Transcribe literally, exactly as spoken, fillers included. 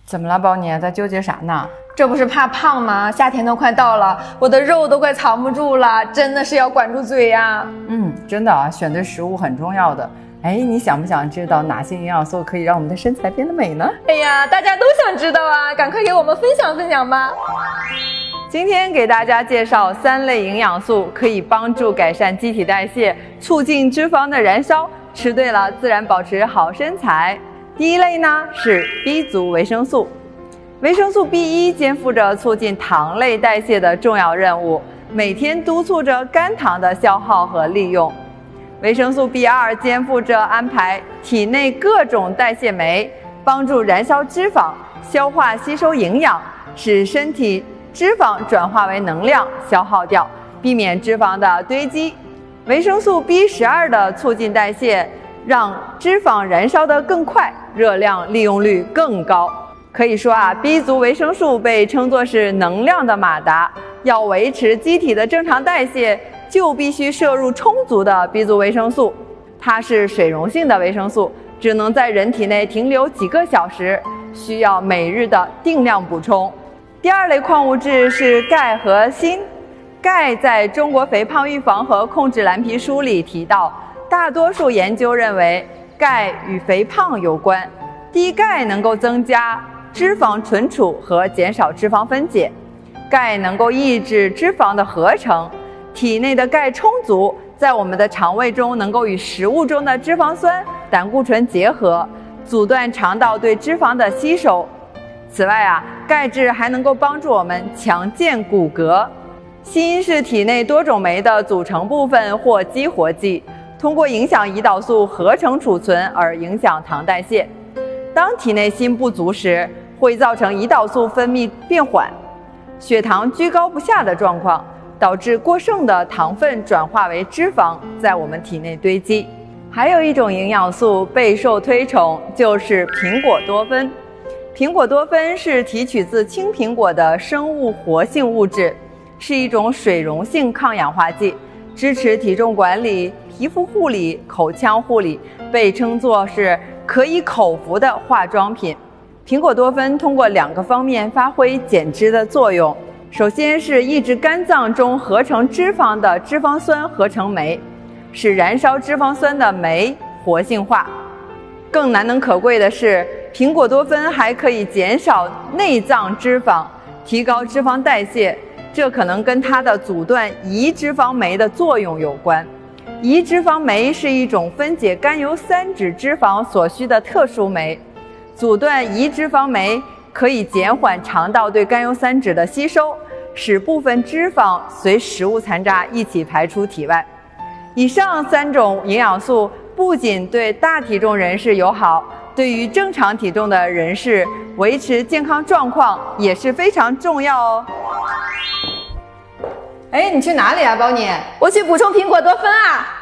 怎么了，宝妮？在纠结啥呢？ 这不是怕胖吗？夏天都快到了，我的肉都快藏不住了，真的是要管住嘴呀。 嗯，真的啊，选对食物很重要的。哎，你想不想知道哪些营养素可以让我们的身材变得美呢？ 哎呀，大家都想知道啊，赶快给我们分享分享吧。 今天给大家介绍三类营养素，可以帮助改善机体代谢，促进脂肪的燃烧，吃对了自然保持好身材。第一类呢是 B 族维生素。维生素 B 一 肩负着促进糖类代谢的重要任务，每天督促着肝糖的消耗和利用。维生素 B 二 肩负着安排体内各种代谢酶，帮助燃烧脂肪、消化吸收营养，使身体脂肪转化为能量消耗掉，避免脂肪的堆积。维生素 B 十二 的促进代谢，让脂肪燃烧得更快，热量利用率更高。可以说啊 ，B 族维生素被称作是能量的马达。要维持机体的正常代谢，就必须摄入充足的 B 族维生素。它是水溶性的维生素，只能在人体内停留几个小时，需要每日的定量补充。第二类矿物质是钙和锌。钙在中国肥胖预防和控制蓝皮书里提到，大多数研究认为钙与肥胖有关。低钙能够增加脂肪存储和减少脂肪分解，钙能够抑制脂肪的合成。体内的钙充足，在我们的肠胃中能够与食物中的脂肪酸、胆固醇结合，阻断肠道对脂肪的吸收。此外啊，钙质还能够帮助我们强健骨骼。锌是体内多种酶的组成部分或激活剂，通过影响胰岛素合成储存而影响糖代谢。当体内锌不足时，会造成胰岛素分泌变缓，血糖居高不下的状况，导致过剩的糖分转化为脂肪，在我们体内堆积。还有一种营养素备受推崇，就是苹果多酚。苹果多酚是提取自青苹果的生物活性物质，是一种水溶性抗氧化剂，支持体重管理、皮肤护理、口腔护理，被称作是可以口服的化妆品。苹果多酚通过两个方面发挥减脂的作用，首先是抑制肝脏中合成脂肪的脂肪酸合成酶，使燃烧脂肪酸的酶活性化。更难能可贵的是，苹果多酚还可以减少内脏脂肪，提高脂肪代谢，这可能跟它的阻断胰脂肪酶的作用有关。胰脂肪酶是一种分解甘油三酯脂肪所需的特殊酶，阻断胰脂肪酶可以减缓肠道对甘油三酯的吸收，使部分脂肪随食物残渣一起排出体外。以上三种营养素不仅对大体重人士友好，对于正常体重的人士维持健康状况也是非常重要哦。 哎，你去哪里啊，宝妮？我去补充苹果多酚啊。